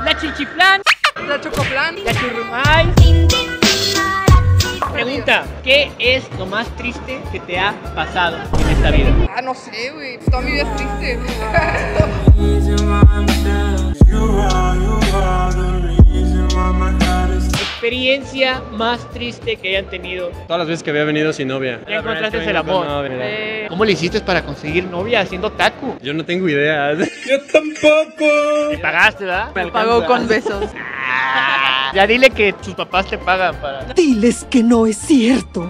la chichiflán, la chocoplan, la churrumay. Pregunta, ¿qué es lo más triste que te ha pasado en esta vida? Ah, no sé, güey. Toda mi vida es triste. Experiencia más triste que hayan tenido. Todas las veces que había venido sin novia. Ya encontraste el amor. ¿Cómo le hiciste para conseguir novia haciendo taco? Yo no tengo idea. Yo tampoco. ¿Te pagaste, verdad? Me pagó con besos. Ya dile que tus papás te pagan para... Diles que no es cierto.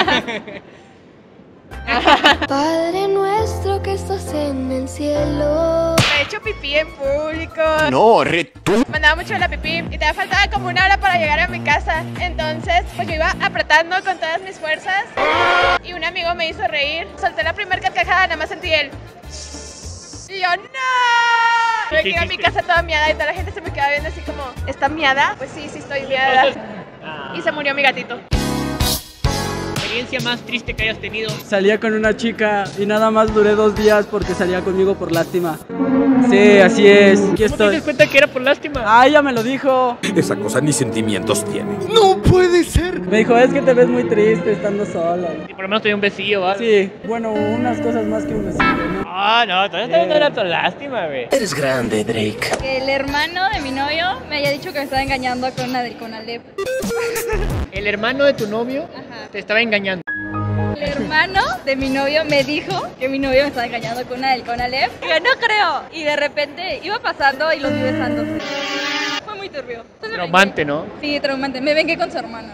Padre nuestro que estás en el cielo. Me he hecho pipí en público. No, tú. Me andaba mucho la pipí y te faltaba como una hora para llegar a mi casa. Entonces, pues yo iba apretando con todas mis fuerzas y un amigo me hizo reír. Solté la primera carcajada, nada más sentí él. Y yo, ¡no! Me quedé a mi casa toda miada y toda la gente se me quedaba viendo así como, ¿está miada? Pues sí, sí estoy miada. Y se murió mi gatito. Experiencia más triste que hayas tenido. Salía con una chica y nada más duré 2 días porque salía conmigo por lástima. Sí, así es. Aquí estoy. ¿Cómo te das cuenta que era por lástima? Ah, ella me lo dijo. Esa cosa ni sentimientos tiene. ¡No puede ser! Me dijo, es que te ves muy triste estando sola. Y por lo menos te dio un besillo, ¿vale? Sí, bueno, unas cosas más que un besillo, ¿no? Ah, no, todavía no era tan lástima, güey. Eres grande, Drake. Que el hermano de mi novio me haya dicho que me estaba engañando con la del Conalep. El hermano de tu novio te estaba engañando. El hermano de mi novio me dijo que mi novio me estaba engañando con una del Conalep. Y yo, no creo. Y de repente iba pasando y los vi besándose. Fue muy turbio. Entonces Traumante, ¿no? Sí, traumante. Me vengué con su hermano.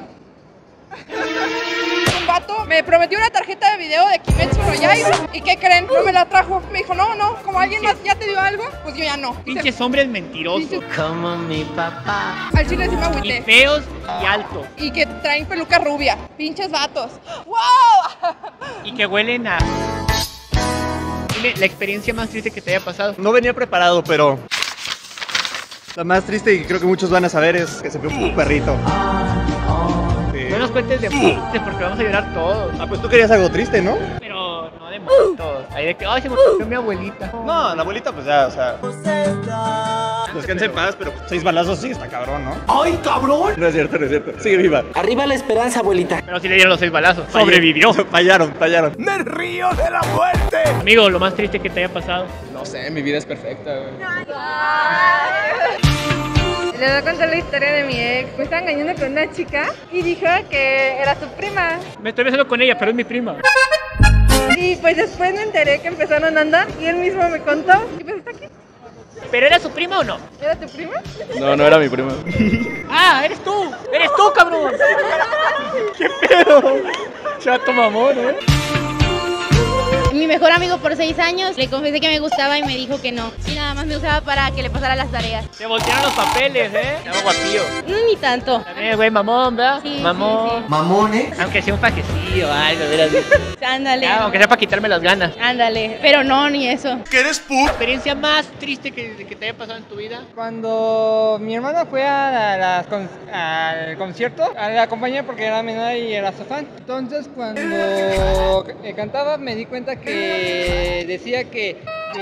Un vato me prometió una tarjeta de video de Kimetsu no Yaiba. ¿Y qué creen? No me la trajo. Me dijo, no, como alguien más ya te dio algo, pues yo ya no. Pinches hombres mentirosos. Como mi papá. Al chile sí me Y agüité. feos y altos. Y que traen peluca rubia. Pinches vatos. ¡Wow! Y que huelen a... Dime la experiencia más triste que te haya pasado. No venía preparado, pero la más triste y creo que muchos van a saber es que se fue un perrito. Sí. No nos cuentes de muertes porque vamos a llorar todos. Ah, pues tú querías algo triste, ¿no? Pero no de muertos. Ahí de que, ay, se murió mi abuelita. No, la abuelita pues ya, o sea... Descansa en paz, pero 6 balazos sí está cabrón, ¿no? ¡Ay, cabrón! No es cierto, Sigue viva. Arriba la esperanza, abuelita. Pero sí le dieron los 6 balazos. Sobrevivió. Fallaron. ¡Me río de la muerte! Amigo, lo más triste que te haya pasado. No sé, mi vida es perfecta, güey. Les voy a contar la historia de mi ex. Me estaba engañando con una chica y dijo que era su prima. Me estoy besando con ella, pero es mi prima. Y pues después me enteré que empezaron a andar y él mismo me contó. Y pues está aquí. ¿Pero era su prima o no? ¿Era tu prima? No, no era mi prima. ¡Ah, eres tú! ¡Eres tú, cabrón! ¡Qué pedo! Chato mamón, Mi mejor amigo por 6 años le confesé que me gustaba y me dijo que no. Y nada más me usaba para que le pasara las tareas. Se voltearon los papeles, Estaba guapillo. Ni tanto. También, güey, mamón, ¿verdad? Sí, mamón. sí, sí. Mamones. Aunque sea un pajecillo o algo, verás. Ándale. Aunque sea para quitarme las ganas. Ándale. Pero no, ni eso. ¿Que eres puto? ¿Experiencia más triste que te haya pasado en tu vida? Cuando mi hermana fue al concierto, la acompañé porque era menor y era su fan. Entonces cuando cantaba me di cuenta que decía que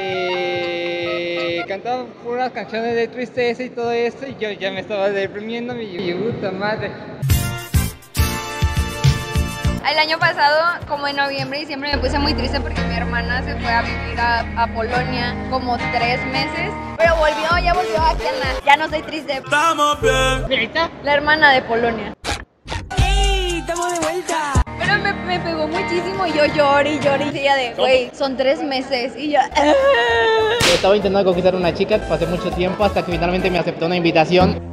cantaba puras canciones de tristeza y todo esto y yo ya me estaba deprimiendo y puta madre. El año pasado, como en noviembre y diciembre, me puse muy triste porque mi hermana se fue a vivir a Polonia como 3 meses. Pero ya volvió aquí ya no estoy triste. ¡Estamos bien! Mira, ahí está. La hermana de Polonia. ¡Ey! ¡Estamos de vuelta! Pero me pegó muchísimo y yo lloré y ella de, güey, son 3 meses y yo... Estaba intentando conquistar a una chica, pasé mucho tiempo hasta que finalmente me aceptó una invitación.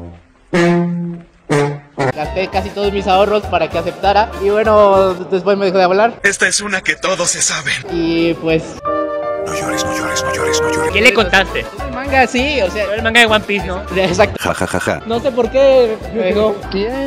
Gasté casi todos mis ahorros para que aceptara y bueno, después me dejó de hablar Esta es una que todos se saben. y pues... No llores. ¿Qué le contaste? El manga sí, o sea... El manga de One Piece, ¿no? Exacto. Ja. No sé por qué me dejó. ¿Quién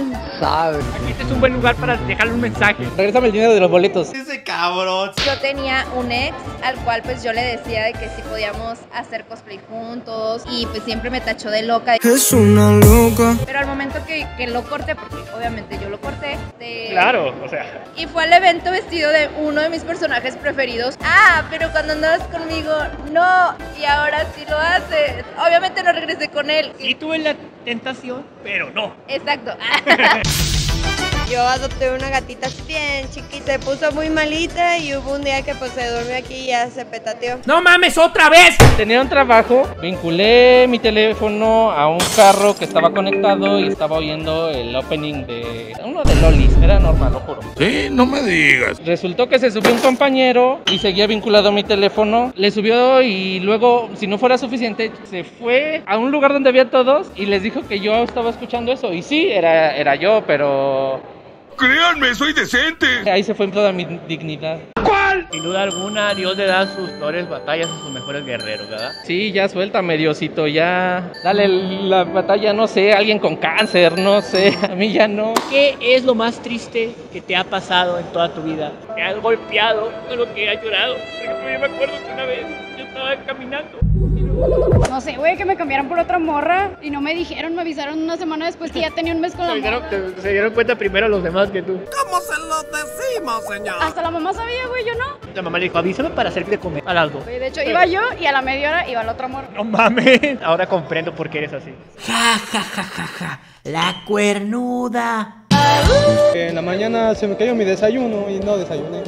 sabe. Aquí este es un buen lugar para dejarle un mensaje. Regrésame el dinero de los boletos. Ese cabrón. Yo tenía un ex al cual pues yo le decía de que sí podíamos hacer cosplay juntos y pues siempre me tachó de loca. Es una loca. Pero al momento que lo corté, porque obviamente yo lo corté. Claro, o sea. Y fue al evento vestido de uno de mis personajes preferidos. Ah, pero cuando andabas conmigo, no. Y ahora sí lo haces. Obviamente no regresé con él. Sí tuve la tentación, pero no. Exacto. Yo adopté una gatita bien chiquita, se puso muy malita y hubo un día que pues se durmió aquí y ya se petateó. ¡No mames, otra vez! Tenía un trabajo, vinculé mi teléfono a un carro que estaba conectado y estaba oyendo el opening de uno de Lolis, era normal, lo juro. Sí, no me digas. Resultó que se subió un compañero y seguía vinculado a mi teléfono, le subió y luego, si no fuera suficiente, se fue a un lugar donde había todos y les dijo que yo estaba escuchando eso. Y sí, era yo, pero... Créanme, soy decente. Ahí se fue toda mi dignidad. ¿Cuál? Sin duda alguna, Dios le da sus peores batallas a sus mejores guerreros, ¿verdad? Sí, ya suéltame, Diosito, ya. Dale la batalla, no sé, alguien con cáncer, no sé, a mí ya no. ¿Qué es lo más triste que te ha pasado en toda tu vida? ¿Te has golpeado con lo que has llorado? Porque yo me acuerdo que una vez yo estaba caminando. No sé, güey, que me cambiaron por otra morra y no me dijeron, me avisaron una semana después que ya tenía un mes con la morra. Se dieron cuenta primero los demás que tú. ¿Cómo se lo decimos, señor? Hasta la mamá sabía, güey, yo no. La mamá le dijo, avísame para hacer de comer a las 2. De hecho, iba yo y a la media hora iba la otra morra. No mames. Ahora comprendo por qué eres así. Ja, ja, ja, ja, ja. La cuernuda. En la mañana se me cayó mi desayuno y no desayuné.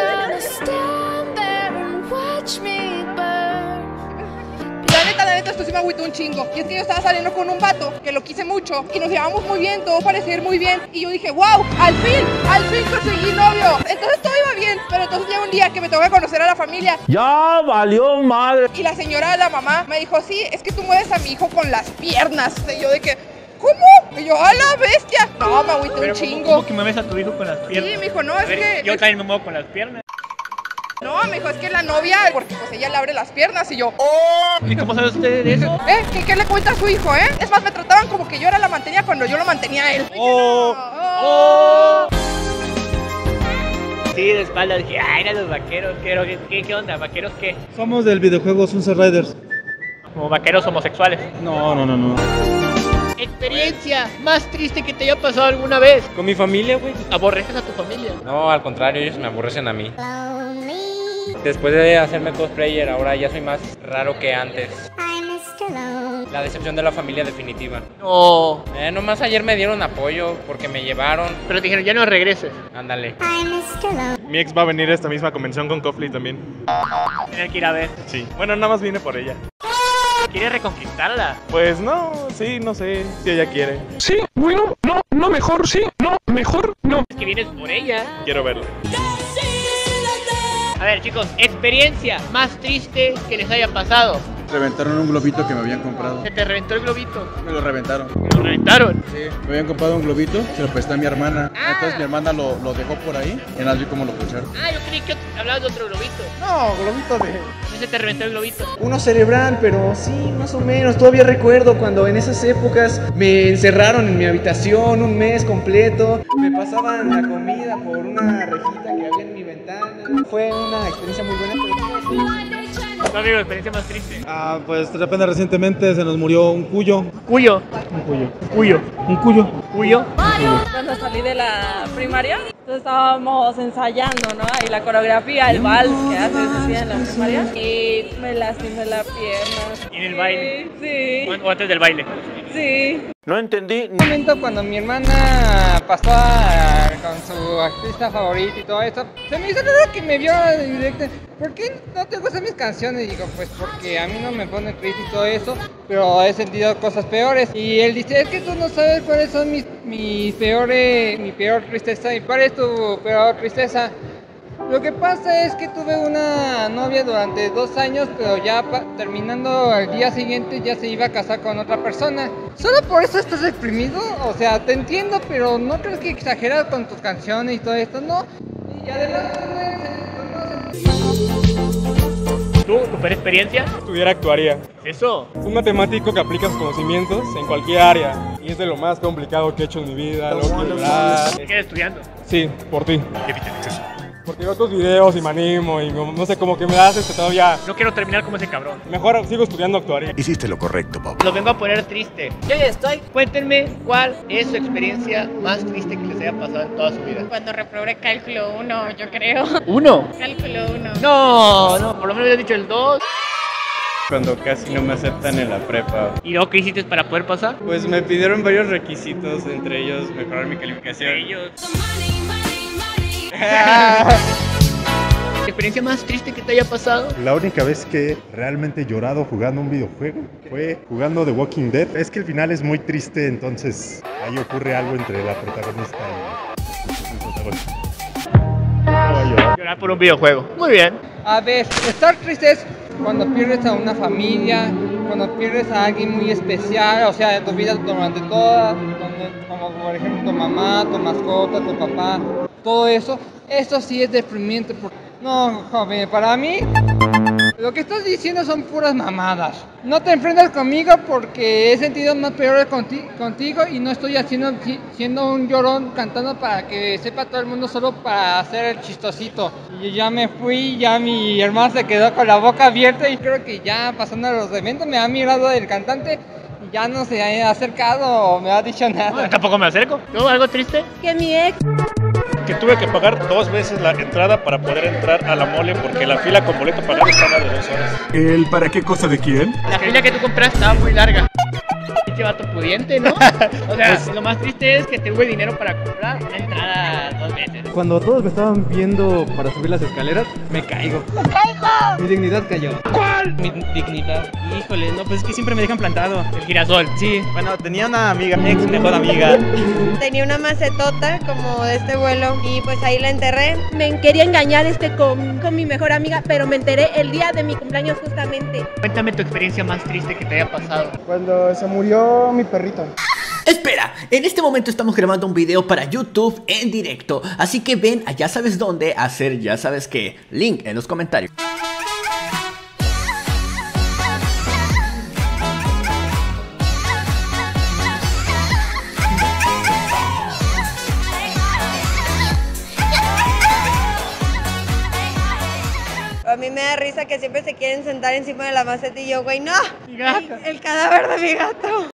La neta, esto sí me agüitó un chingo. Y es que yo estaba saliendo con un vato que lo quise mucho y nos llevamos muy bien, todo parecía ir muy bien. Y yo dije, wow, al fin conseguí novio. Entonces todo iba bien, pero entonces llega un día que me tengo que conocer a la familia. Ya valió madre. Y la señora, la mamá, me dijo, sí, es que tú mueves a mi hijo con las piernas. Y yo de que, ¿cómo? Y yo, ¡a la bestia! No, me agüité un chingo. ¿Cómo que mueves a tu hijo con las piernas? Sí, me dijo, no, es que... Yo también me muevo con las piernas. No, me dijo, es que la novia, porque pues ella le abre las piernas y yo, ¿Y cómo sabe usted de eso? ¿Qué le cuenta a su hijo, Es más, me trataban como que yo era la mantenida cuando yo lo mantenía a él. Sí, de espalda dije, ay, eran los vaqueros, ¿qué onda? ¿Vaqueros qué? Somos del videojuego Sunset Riders. Como vaqueros homosexuales. No. Experiencia más triste que te haya pasado alguna vez. Con mi familia, güey. ¿Aborreces a tu familia? No, al contrario, ellos me aborrecen a mí. Después de hacerme cosplayer, ahora ya soy más raro que antes. La decepción de la familia definitiva. No. Nomás ayer me dieron apoyo porque me llevaron. Pero dijeron, ya no regreses. Ándale. Mi ex va a venir a esta misma convención con Cosplay también. Tienes que ir a ver. Sí. Bueno, nada más vine por ella. ¿Quieres reconquistarla? Pues no, sí, no sé si ella quiere. Sí, bueno, no mejor, sí, no, mejor, no. Es que vienes por ella. Quiero verla. A ver, chicos, experiencia más triste que les haya pasado. Reventaron un globito que me habían comprado. Se te reventó el globito. Me lo reventaron. ¿Lo reventaron? Sí, me habían comprado un globito, se lo presté a mi hermana. Entonces mi hermana lo dejó por ahí y nada, vi cómo lo pusieron. Ah, yo creí que hablabas de otro globito. No, globito de... ¿No se te reventó el globito? Uno cerebral, pero sí, más o menos. Todavía recuerdo cuando en esas épocas me encerraron en mi habitación un mes completo. Me pasaban la comida por una rejita que había en mi ventana. Fue una experiencia muy buena, pero... ¿Tu amigo, experiencia más triste? Pues de repente recientemente se nos murió un cuyo. ¿Cuyo? Un cuyo. ¿Cuyo? Un cuyo. ¿Cuyo? Cuando salí de la primaria, entonces estábamos ensayando, ¿no? Y la coreografía, el vals que haces así en la primaria. Y me lastimé la pierna. ¿Y en el baile? Sí. ¿O antes del baile? Sí. No entendí. Un momento cuando mi hermana pasó con su artista favorita y todo eso, se me hizo raro que me vio directo. ¿Por qué no te gustan mis canciones? Y digo, pues porque a mí no me pone triste y todo eso, pero he sentido cosas peores. Y él dice, es que tú no sabes cuáles son mi peor tristeza. ¿Y cuál es tu peor tristeza? Lo que pasa es que tuve una novia durante 2 años, pero ya terminando al día siguiente ya se iba a casar con otra persona. ¿Solo por eso estás deprimido? O sea, te entiendo, pero no creo que exageras con tus canciones y todo esto, ¿no? Y además ¿Tú? ¿Tu peor experiencia? Estudiar actuaría. ¿Eso? Un matemático que aplica sus conocimientos en cualquier área. Y es de lo más complicado que he hecho en mi vida. Lo quiero lograr. ¿Qué quedas estudiando? Sí, por ti. ¿Qué viste en exceso? Porque veo tus videos y me animo y no sé, como que me haces que todavía... No quiero terminar como ese cabrón. Mejor sigo estudiando actuaría. Hiciste lo correcto, Bob. Lo vengo a poner triste. Yo ya estoy. Cuéntenme cuál es su experiencia más triste que les haya pasado en toda su vida. Cuando reprobé cálculo 1, yo creo. ¿1? Cálculo 1. No, por lo menos habías dicho el 2. Cuando casi no me aceptan en la prepa. ¿Y luego qué hiciste para poder pasar? Pues me pidieron varios requisitos, entre ellos mejorar mi calificación. ¿La experiencia más triste que te haya pasado? La única vez que realmente he llorado jugando un videojuego fue jugando The Walking Dead. Es que el final es muy triste, entonces ahí ocurre algo entre la protagonista y el protagonista. Llorar por un videojuego. Muy bien. A ver, estar triste es cuando pierdes a una familia, cuando pierdes a alguien muy especial, o sea, en tu vida durante toda, como por ejemplo tu mamá, tu mascota, tu papá, todo eso. Eso sí es deprimente. No, joven, para mí lo que estás diciendo son puras mamadas. No te enfrentas conmigo porque he sentido más peor contigo y no estoy siendo un llorón cantando para que sepa todo el mundo, solo para hacer el chistosito. Y ya me fui, ya mi hermano se quedó con la boca abierta y creo que ya pasando los eventos me ha mirado el cantante y ya no se ha acercado o me ha dicho nada. No, tampoco me acerco. ¿Tú algo triste? Que mi ex... Que tuve que pagar 2 veces la entrada para poder entrar a la mole porque la fila con boleto pagado estaba de 2 horas. ¿El para qué cosa de quién? La fila que tú compraste estaba muy larga. Pinche vato pudiente, ¿no? O sea, lo más triste es que tuve dinero para comprar una entrada 2 veces. Cuando todos me estaban viendo para subir las escaleras, me caigo. ¡Me caigo! Mi dignidad cayó. ¿Cuál? Mi dignidad. Híjole, no, pues es que siempre me dejan plantado. El girasol. Sí. Bueno, tenía una amiga, ex mejor amiga. Tenía una macetota como de este vuelo y pues ahí la enterré. Me quería engañar con mi mejor amiga, pero me enteré el día de mi cumpleaños justamente. Cuéntame tu experiencia más triste que te haya pasado. Cuando se murió mi perrito. Espera, en este momento estamos grabando un video para YouTube en directo, así que ven a ya sabes dónde hacer ya sabes qué. Link en los comentarios. A mí me da risa que siempre se quieren sentar encima de la maceta y yo, güey, no, el cadáver de mi gato.